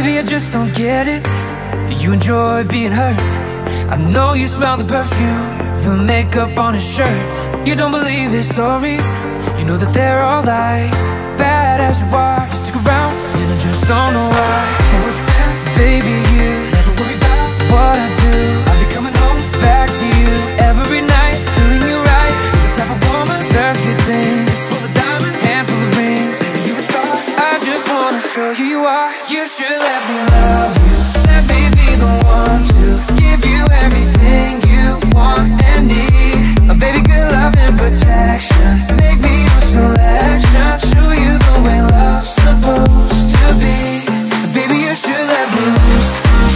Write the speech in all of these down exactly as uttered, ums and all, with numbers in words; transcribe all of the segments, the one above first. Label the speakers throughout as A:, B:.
A: Baby, I just don't get it. Do you enjoy being hurt? I know you smell the perfume, the makeup on his shirt. You don't believe his stories, you know that they're all lies. Bad as you are, you stick around, and I just don't know why. Baby, you never worry about what I do. I'll be coming home back to you every night, doing you right. You're the type of woman deserves good things, full of diamonds, handful of rings. You're a star, I just wanna show you you are. You should let me love you, let me be the one to give you everything you want and need. A baby, good love and protection, make me no selection, show you the way love's supposed to be. Baby, you should let me love.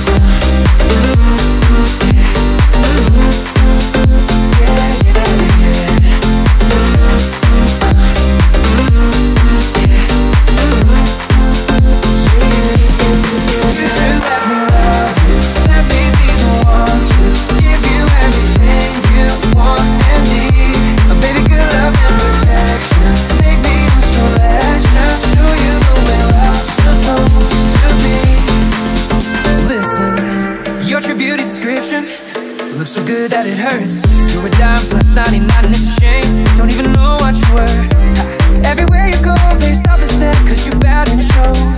A: Looks so good that it hurts. You're a dime plus ninety-nine and it's a shame. Don't even know what you were. Everywhere you go, they stop and stare, cause you're bad and it shows.